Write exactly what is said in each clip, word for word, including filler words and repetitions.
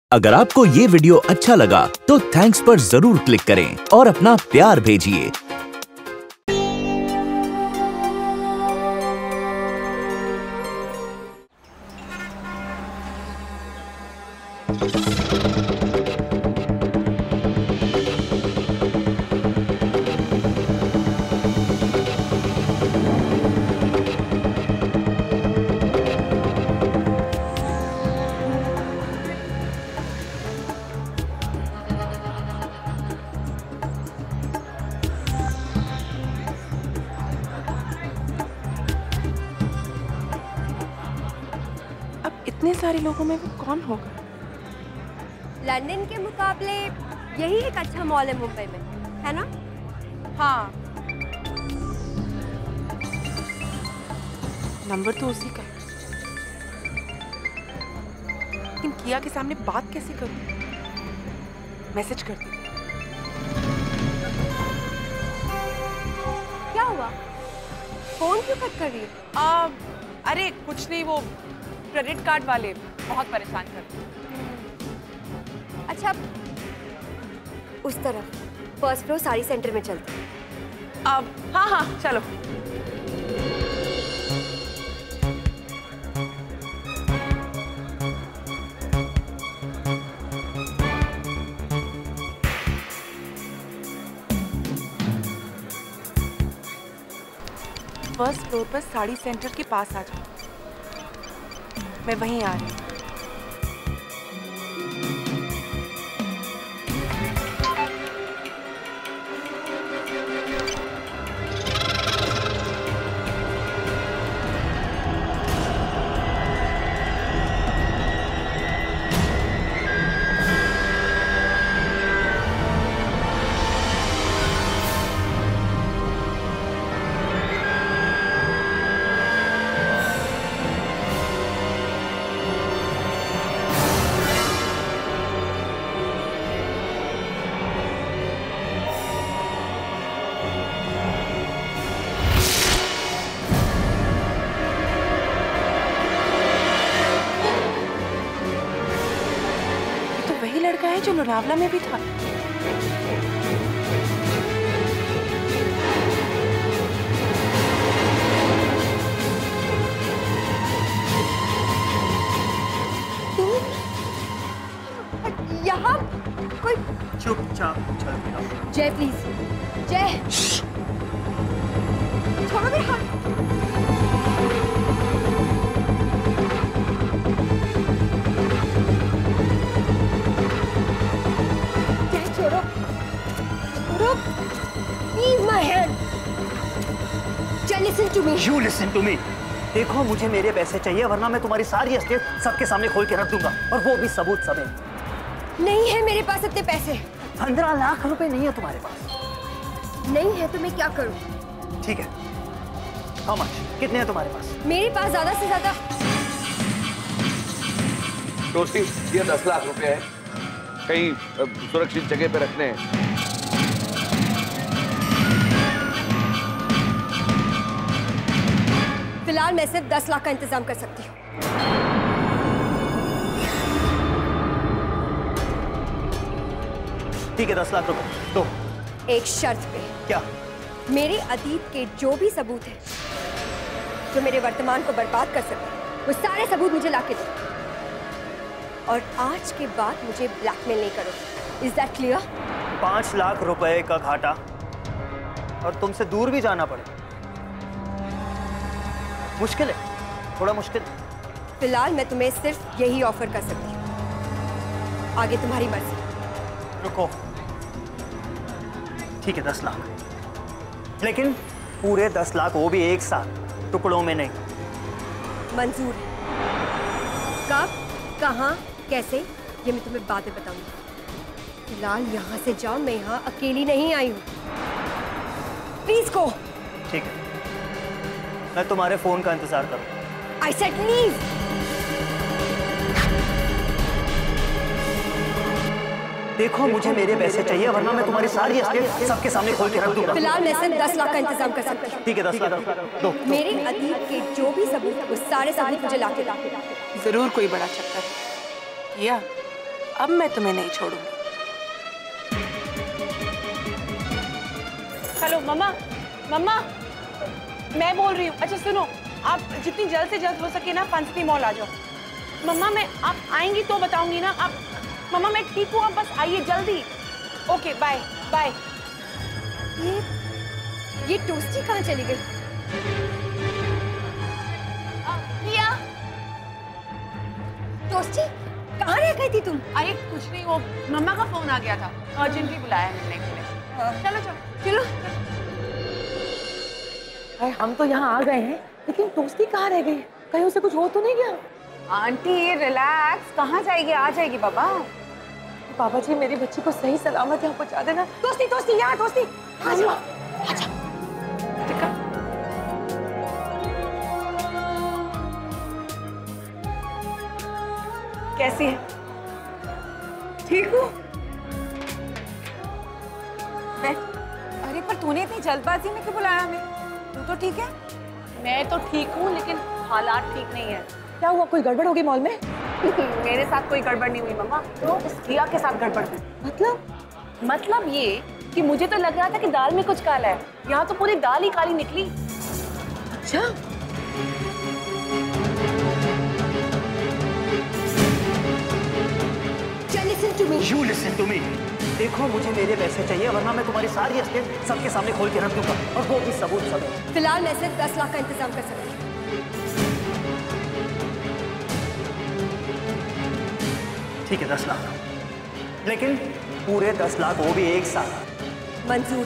अगर आपको ये वीडियो अच्छा लगा तो थैंक्स पर जरूर क्लिक करें और अपना प्यार भेजिए। इतने सारे लोगों में वो कौन होगा? लंदन के मुकाबले यही एक अच्छा मॉल है मुंबई में, है ना? हाँ, नंबर तो उसी का। लेकिन किया के सामने बात कैसे करूं? मैसेज कर दी। क्या हुआ? फोन क्यों कट कर रही है? आ, अरे कुछ नहीं, वो क्रेडिट कार्ड वाले बहुत परेशान करते हैं। अच्छा, उस तरफ फर्स्ट फ्लोर साड़ी सेंटर में चलते हैं। अब हाँ हाँ चलो। फर्स्ट फ्लोर पर साड़ी सेंटर के पास आ जाओ, मैं वहीं आ रही हूँ। लड़का है जो लोनावला में भी था। यहाँ कोई चुपचाप चलते रहो। जय प्लीज, जय छोड़ो मेरे हाथ। Listen to me. You listen to me. देखो, मुझे मेरे पैसे चाहिए वरना मैं तुम्हारी सारी एस्टेट सबके सामने खोल के रख दूंगा, और वो भी सबूत समेत। नहीं है मेरे पास इतने पैसे। पंद्रह लाख रुपए नहीं है तुम्हारे पास? नहीं है तो मैं क्या करूं? ठीक है, हाउ मच? कितने हैं तुम्हारे पास? मेरे पास ज्यादा से ज्यादा दोस्ती, ये दस लाख रुपए है, कहीं सुरक्षित जगह पे रखने हैं। फिलहाल मैं सिर्फ दस लाख का इंतजाम कर सकती हूँ। ठीक है, दस लाख रुपए दो। एक शर्त पे। क्या? मेरे अतीत के जो भी सबूत हैं जो मेरे वर्तमान को बर्बाद कर सके, वो सारे सबूत मुझे लाके दो। और आज के बाद मुझे ब्लैकमेल नहीं करो। Is that clear? पांच लाख रुपए का घाटा और तुमसे दूर भी जाना पड़े, मुश्किल है, थोड़ा मुश्किल। फिलहाल मैं तुम्हें सिर्फ यही ऑफर कर सकती हूँ, आगे तुम्हारी मर्जी। रुको, ठीक है, दस लाख, लेकिन पूरे दस लाख, वो भी एक साथ, टुकड़ों में नहीं। मंजूर है। कब, कहाँ, कैसे, ये मैं तुम्हें बाद में बताऊंगी। फिलहाल यहाँ से जाओ, मैं यहाँ अकेली नहीं आई हूँ। Please go. ठीक है, मैं तुम्हारे फोन का इंतजार करूँ। I said leave. देखो, मुझे मेरे पैसे चाहिए वरना मैं तुम्हारी सारी एस्टेट सबके सामने खोल के रख दूंगा। फिलहाल मैं सिर्फ दस लाख का इंतजाम कर सकती हूँ। ठीक है, दस लाख दो। मेरे अतीत के जो भी सबूत, वो सारे सबूत मुझे लाके ला। जरूर कोई बड़ा चक्कर किया। अब मैं तुम्हें नहीं छोड़ूंगी। हेलो मम्मा, मम्मा मैं बोल रही हूँ। अच्छा सुनो, आप जितनी जल्द से जल्द हो सके ना फन सिटी मॉल आ जाओ। मम्मा मैं, आप आएंगी तो बताऊंगी ना। आप मम्मा मैं ठीक हूँ, आप बस आइए जल्दी। Okay bye bye. ये ये टोस्टी कहाँ चली गई? किया टोस्टी कहाँ रह गई थी तुम? अरे कुछ नहीं, वो मम्मा का फोन आ गया था, अर्जेंटली बुलाया मिलने के लिए। चलो चलो चलो। अरे हम तो यहाँ आ गए हैं, लेकिन टोस्टी कहाँ रह गई? कहीं उसे कुछ हो तो नहीं गया? आंटी रिलैक्स, कहाँ जाएगी? आ जाएगी बाबा। बाबा जी मेरी बच्ची को सही सलामत यहाँ पहुँचा देना। टोस्टी टोस्टी यहाँ टोस्टी आ जाओ आ जाओ। कैसी है? ठीक हूँ मैं। अरे पर तूने इतनी जल्दबाजी में क्यों बुलाया हमें? तू तो ठीक है? मैं तो ठीक हूँ, लेकिन हालात ठीक नहीं है। क्या हुआ, कोई गड़बड़ होगी मॉल में? मेरे साथ कोई गड़बड़ नहीं हुई मम्मा, तो उस किया के साथ गड़बड़ हुई। मतलब मतलब ये कि मुझे तो लग रहा था कि दाल में कुछ काला है, यहाँ तो पूरी दाल ही काली निकली। अच्छा listen to me. You listen to me. देखो मुझे मेरे पैसे चाहिए, वरना मैं तुम्हारी सारी एस्टेट सबके सामने खोल के रख दूंगा, और वो भी सबूत समेत। फिलहाल मैं सिर्फ दस लाख का इंतजाम कर सकती हूँ। ठीक है, दस लाख, लेकिन पूरे दस लाख, वो भी एक साथ। मंजूर।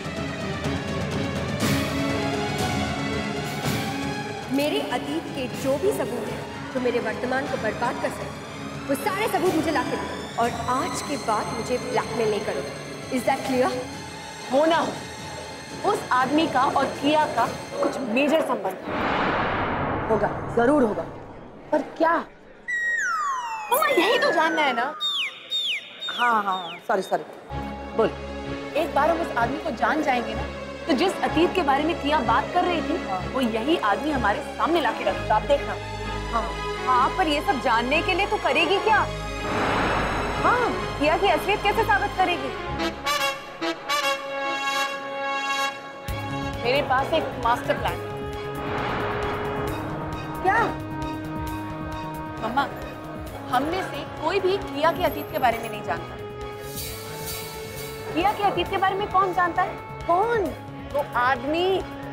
मेरे अतीत के जो भी सबूत हैं जो मेरे वर्तमान को बर्बाद कर सकते, वो सारे सबूत मुझे लाके दो, और आज के बाद मुझे ब्लैकमेल नहीं करोगे। Is that clear? हो ना हो, उस आदमी का और किया का कुछ मेजर संबंध होगा, जरूर होगा, पर क्या? मम्मा यही तो जानना है ना। हाँ हाँ सॉरी सॉरी बोल। एक बार हम उस आदमी को जान जाएंगे ना, तो जिस अतीत के बारे में किया बात कर रही थी, वो यही आदमी हमारे सामने लाके रखेगा, आप देखना। हाँ हाँ, पर ये सब जानने के लिए तो करेगी क्या? हाँ, किया की असलियत कैसे साबित करेगी? मेरे पास एक मास्टर प्लान है। क्या? मम्मा, हम में से कोई भी किया के अतीत के बारे में नहीं जानता। किया के अतीत के बारे में कौन जानता है? कौन? वो आदमी।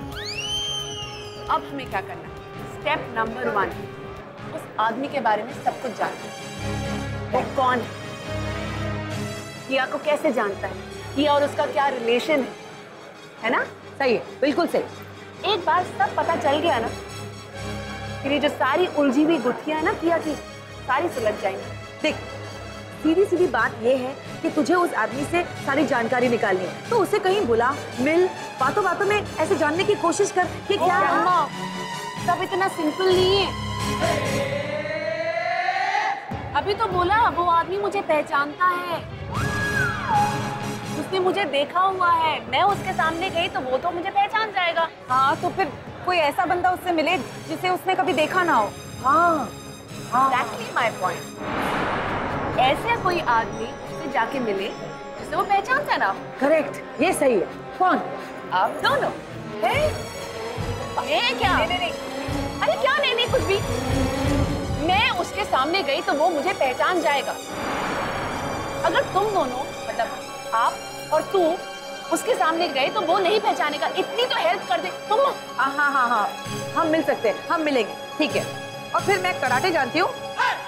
अब हमें क्या करना है? स्टेप नंबर वन, उस आदमी के बारे में सब कुछ जानना है। वो कौन है, किया को कैसे जानता है, किया और उसका क्या रिलेशन है, है ना? सही है, बिल्कुल सही। एक बार सब पता चल गया ना, फिर ये जो सारी उलझी हुई गुत्थियां है ना किया की, सारी सुलझ जाएंगी। देख, सीधी सीधी बात ये है कि तुझे उस आदमी से सारी जानकारी निकालनी है, तो उसे कहीं बुला, मिल, बातों बातों में ऐसे जानने की कोशिश कर कि क्या। अम्मा, सब इतना सिंपल नहीं है। अभी तो बोला वो आदमी मुझे पहचानता है, उसने मुझे देखा हुआ है, मैं उसके सामने गई तो वो तो मुझे पहचान जाएगा। हाँ, तो फिर कोई ऐसा बंदा उससे मिले जिसे उसने कभी देखा ना हो। हाँ Exactly my point। ऐसे कोई आदमी उससे जाके मिले जिसे वो पहचानता है ना। करेक्ट, ये सही है। कौन? आप दोनों। है? ये क्या? नहीं नहीं नहीं, अरे क्या नहीं नहीं कुछ भी। मैं उसके सामने गई तो वो मुझे पहचान जाएगा। अगर तुम दोनों, मतलब आप और तू उसके सामने गए तो वो नहीं पहचानेगा। इतनी तो हेल्प कर दे तुम। हाँ हाँ हाँ हाँ, हम मिल सकते हैं, हम मिलेंगे, ठीक है। और फिर मैं कराटे जानती हूँ।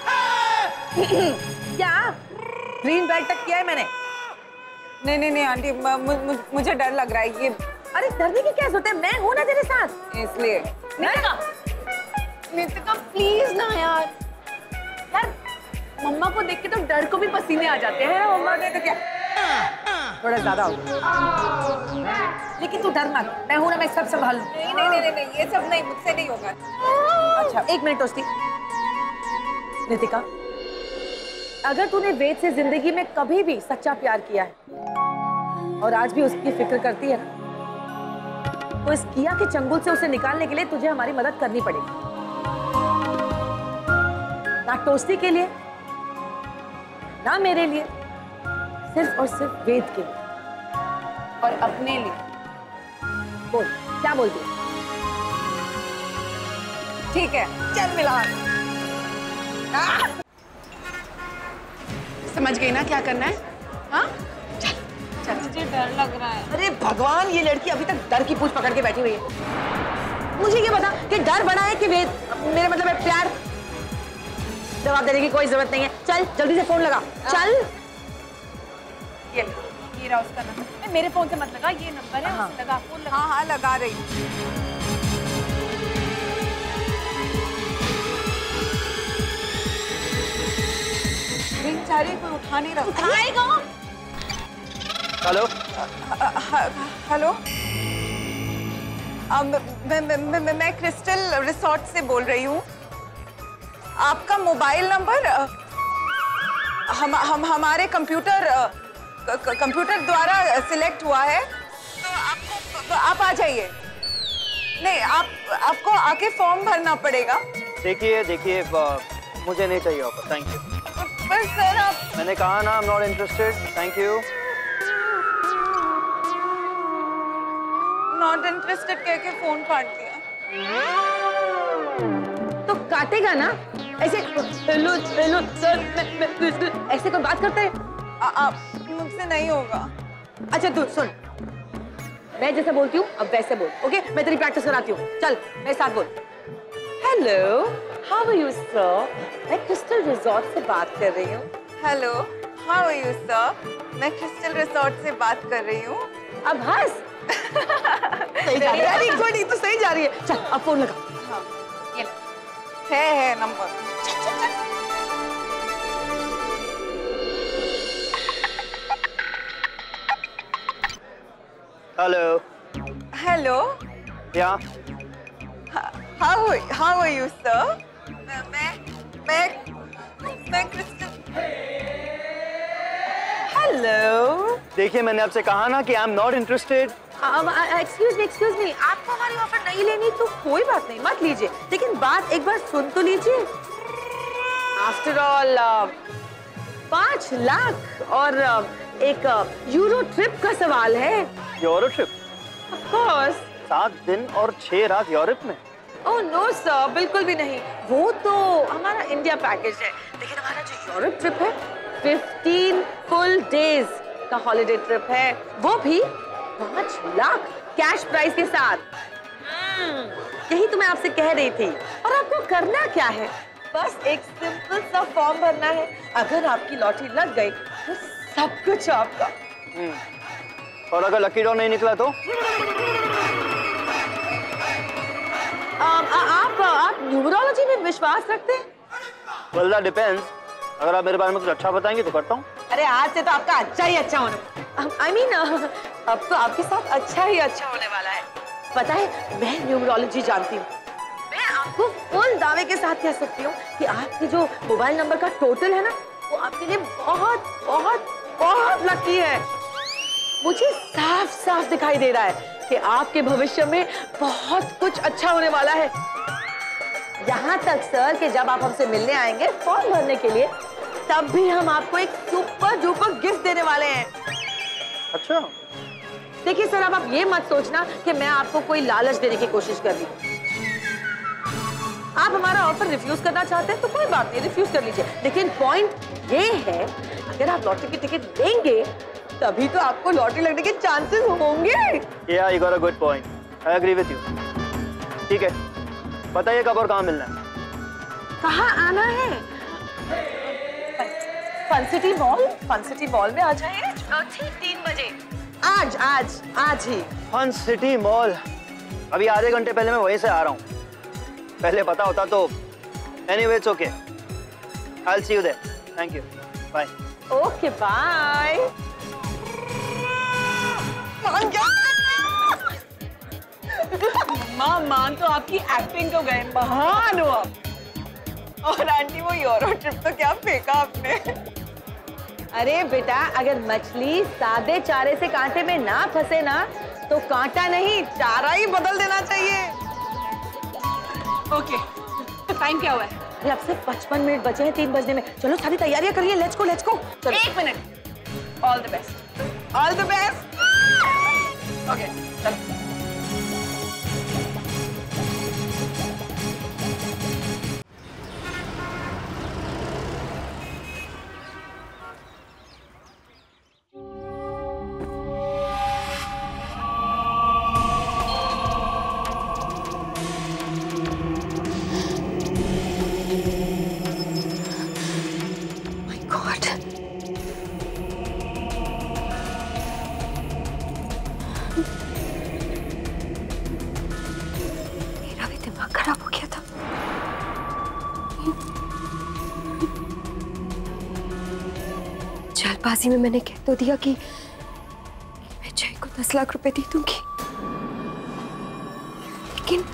क्या? ग्रीन बेल्ट तक किया है मैंने। नहीं नहीं नहीं आंटी, मु, मु, मुझे डर लग रहा है ये। अरे डरने की क्या जरूरत है, मैं हूं ना तेरे साथ, इसलिए। नितिका, नितिका प्लीज ना यार। यार मम्मा को देख के तो डर को भी पसीने आ जाते हैं। मम्मा ने तो क्या, थोड़ा ज्यादा हो गया। लेकिन तू डर मत, मैं हूं ना, मैं सब संभाल लूं। नहीं नहीं नहीं नहीं, ये सब नहीं, मुझसे नहीं होगा। अच्छा एक मिनट टोस्टी। नितिका, अगर तूने वेद से जिंदगी में कभी भी सच्चा प्यार किया है और आज भी उसकी फिक्र करती है ना, तो इस किया के चंगुल से उसे निकालने के लिए तुझे हमारी मदद करनी पड़ेगी। ना टोस्टी के लिए, ना मेरे लिए, सिर्फ और सिर्फ वेद के लिए और अपने लिए। बोल क्या बोलती है? ठीक है, चल मिला। समझ गई ना क्या करना है? हाँ चल चल। मुझे डर लग रहा है। अरे भगवान, ये लड़की अभी तक डर की पूंछ पकड़ के बैठी हुई है। मुझे ये बता कि डर बड़ा है कि वेद, मेरे मतलब है प्यार? जवाब देने की कोई जरूरत नहीं है। चल जल्दी से फोन लगा, चल। ये ये रहा उसका नंबर। मेरे फोन से मत लगा, ये नंबर है, उससे लगा, फोन लगा। हाँ हाँ लगा रही हूँ। रिंग जा रही, कोई उठा नहीं रहा। उठाएगा? हेलो हेलो, मैं मैं मैं मैं क्रिस्टल रिसोर्ट से बोल रही हूँ। आपका मोबाइल नंबर हम हम हमारे कंप्यूटर कंप्यूटर द्वारा सिलेक्ट हुआ है, तो आपको आप आ जाइए। नहीं, आप आपको आके फॉर्म भरना पड़ेगा। देखिए देखिए मुझे नहीं चाहिए ऑफर, थैंक यू। पर सर आप, मैंने कहा ना, I am not interested, thank you. Not interested कह के फोन काट दिया। तो काटेगा ना ऐसे? हेलो हेलो सर, ऐसे कोई बात करते हैं? आप मुझसे नहीं होगा। अच्छा तू सुन, मैं जैसे बोलती हूँ अब वैसे बोल, ओके? मैं तेरी प्रैक्टिस कराती हूँ, चल मेरे साथ बोल। Hello, how are you sir? मैं क्रिस्टल रिसोर्ट से बात कर रही हूँ। Hello, how are you sir? मैं क्रिस्टल रिसोर्ट से बात कर रही हूँ। अब हंस। सही जा रही है, वेरी गुड, ये तो सही जा रही है। चल अब फोन लगा। हाँ, ये है है नंबर। चल चल चल। Hello hello, yeah how how are you sir? मैं मैं मैं क्रिस्टल। हेलो, देखिए मैंने आपसे कहा ना कि I am not interested. Excuse me excuse me, आपको हमारी ऑफर नहीं लेनी तो कोई बात नहीं, मत लीजिए, लेकिन बात एक बार सुन तो लीजिए। आफ्टर ऑल पांच लाख और uh, एक यूरो uh, ट्रिप का सवाल है। Europe trip? Of course. सात दिन और छह रात यूरोप में? ओह नो सर, बिल्कुल भी नहीं। वो तो हमारा इंडिया पैकेज है, लेकिन हमारा जो यूरोप ट्रिप है फिफ्टीन फुल डेज का हॉलिडे ट्रिप है, वो भी पांच लाख कैश प्राइस के साथ। यही तो मैं आपसे कह रही थी। और आपको करना क्या है, बस एक सिंपल सा फॉर्म भरना है। अगर आपकी लॉटरी लग गई तो सब कुछ आपका। और अगर लकी ड्रॉ नहीं निकला तो? आ, आ, आप आप न्यूमरोलॉजी में विश्वास रखते हैं? Well, that depends. अगर आप मेरे बारे में कुछ अच्छा बताएंगे तो करता हूँ। अरे आज से तो आपका अच्छा ही अच्छा होने, आई मीन अब तो आपके साथ अच्छा ही अच्छा होने वाला है। पता है, मैं न्यूमरोलॉजी जानती हूँ। मैं आपको फुल दावे के साथ कह सकती हूँ कि आपके जो मोबाइल नंबर का टोटल है ना, वो आपके लिए बहुत बहुत बहुत लकी है। मुझे साफ साफ दिखाई दे रहा है कि आपके भविष्य में बहुत कुछ अच्छा होने वाला है। यहाँ तक सर कि जब आप हमसे मिलने आएंगे फॉर्म भरने के लिए, तब भी हम आपको एक सुपर डुपर गिफ्ट देने वाले हैं। अच्छा। देखिए सर, अब आप ये मत सोचना कि मैं आपको कोई लालच देने की कोशिश कर रही हूँ। आप हमारा ऑफर रिफ्यूज करना चाहते हैं तो कोई बात नहीं, रिफ्यूज कर लीजिए, लेकिन पॉइंट ये है, अगर आप लॉटरी की टिकट लेंगे तभी तो आपको लॉटरी लगने के चांसेस होंगे। Yeah, you got a good point. I agree with you. ठीक है, बताइए कब और कहाँ मिलना है? कहाँ आना है? Fun City Mall, Fun City Mall में आ जाइए ठीक तीन बजे। आज आज आज ही फन सिटी मॉल। अभी आधे घंटे पहले मैं वहीं से आ रहा हूँ। पहले पता होता तो। Anyway, it's okay. I'll see you there. Thank you. Bye. Okay bye. मान गया। माँ मान तो आपकी एक्टिंग तो गए, महान हो आप। और आंटी वो यूरो ट्रिप तो क्या फेंका आपने? अरे बेटा, अगर मछली सादे चारे से कांटे में ना फंसे ना तो कांटा नहीं चारा ही बदल देना चाहिए। ओके, टाइम क्या हुआ है? ये अब सिर्फ पचपन मिनट बचे हैं तीन बजने में। चलो सारी तैयारियां करिए, लेट्स गो लेट्स गो। चलो एक minute. All the best. All the best. Okay चलो। खराब हो गया था। जल्दबाजी में मैंने कह तो दिया कि, कि मैं जय को दस लाख रुपए दे दूंगी, लेकिन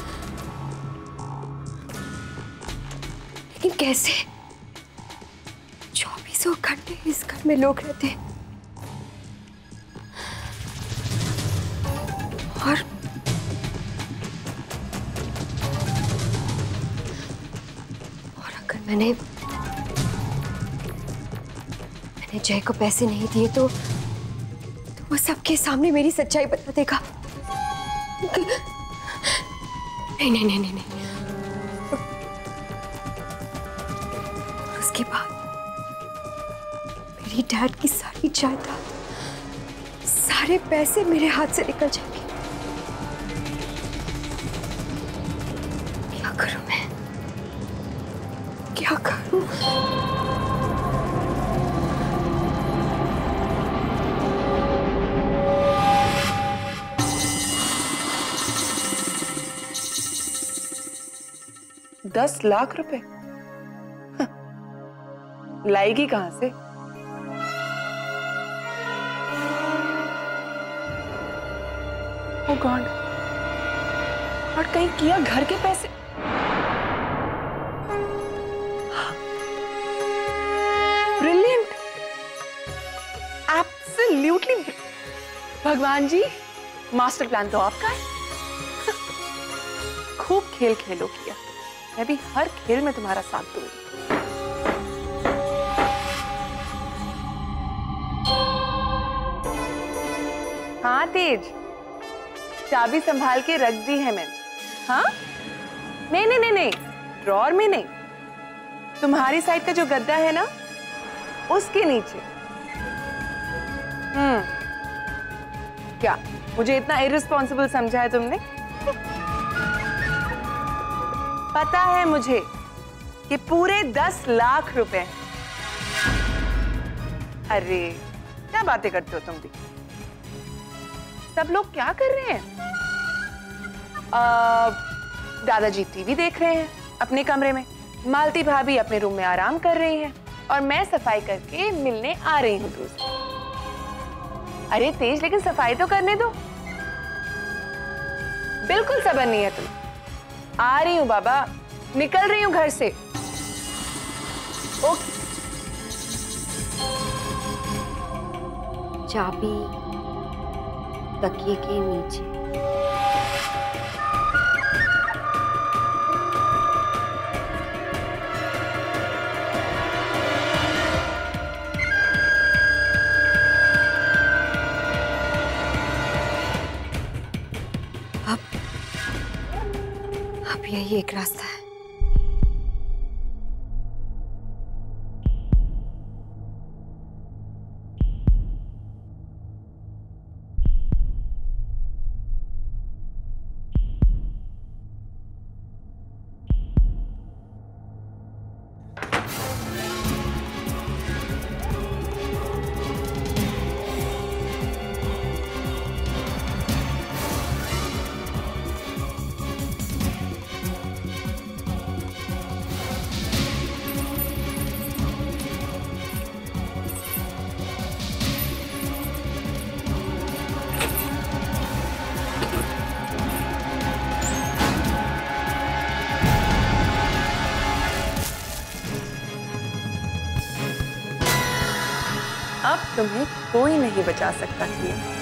लेकिन कैसे? चौबीसों घंटे इस घर में लोग रहते हैं और मैंने मैंने जय को पैसे नहीं दिए तो तो वो सबके सामने मेरी सच्चाई बता देगा। नहीं नहीं नहीं नहीं, नहीं। और उसके बाद मेरी डैड की सारी जायदाद, सारे पैसे मेरे हाथ से निकल जाएंगे। क्या करूं मैं? क्या करूं? दस लाख रुपए लाएगी कहां से? ओह गॉड, और कहीं किया घर के पैसे? Brilliant, absolutely. भगवान जी, मास्टर प्लान तो आपका है। खूब खेल खेलो किया, मैं भी हर खेल में तुम्हारा साथ दूंगी। हाँ तेज, चाबी संभाल के रख दी है मैंने। हाँ नहीं नहीं नहीं नहीं, ड्रॉर में नहीं, तुम्हारी साइड का जो गद्दा है ना उसके नीचे। हम्म, क्या मुझे इतना इररिस्पॉन्सिबल समझा है तुमने? पता है मुझे कि पूरे दस लाख रुपए। अरे क्या बातें करते हो तुम भी? सब लोग क्या कर रहे हैं? आ, दादाजी टीवी देख रहे हैं अपने कमरे में, मालती भाभी अपने रूम में आराम कर रही हैं, और मैं सफाई करके मिलने आ रही हूँ तुझसे। अरे तेज, लेकिन सफाई तो करने दो। बिल्कुल सब्र नहीं है तुम्हें। आ रही हूँ बाबा, निकल रही हूँ घर से। ओके। चाबी तकिए के नीचे। अब अब यही एक रास्ता है। अब तुम्हें कोई नहीं बचा सकता किया।